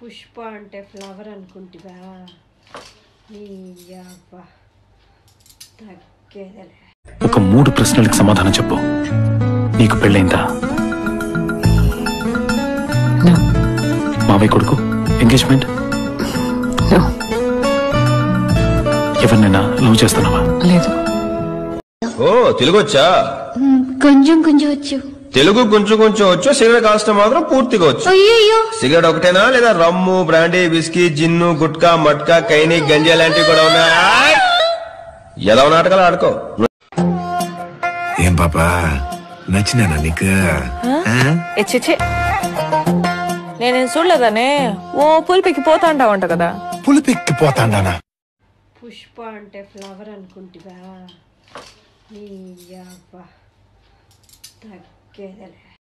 పుష్ప అంటే ఫ్లవర్ అనుకుంటివా? నీ అబ్బా తగ్గేదలే. ఒక 3 ప్రశ్నలకు సమాధానం చెప్పు. నీకు పెళ్ళైందా? మావయ్య కొడుకు ఎంగేజ్మెంట్? ఎవరినైనా లవ్ చేస్తున్నావా? లేదు. ఓ తెలుగు వచ్చా? కొంచెం కొంచెం వచ్చు. తెలుగు కొంచెం కొంచెం వచ్చు, సిగరెట్ కాల్చడం మాత్రం పూర్తిగా వచ్చు. అయ్యో, సిగరెట్ ఒకటేనా లేదా rum, brandy, whisky, gin, gutka, matka, khaini, ganja లాంటివి కూడా ఉన్నాయా? ఎలా నాటకాలు ఆడుకో. ఏం పాపా నచ్చినా నీకు? నేనేం చూడలేదనే. ఓ పులిపికి పోతా అంటావంట కదా. పులిపెక్కి పోతాండానా? పుష్ప అంటే ఫ్లవర్ అనుకుంటివా? నీ అబ్బా తగ్గేదలే.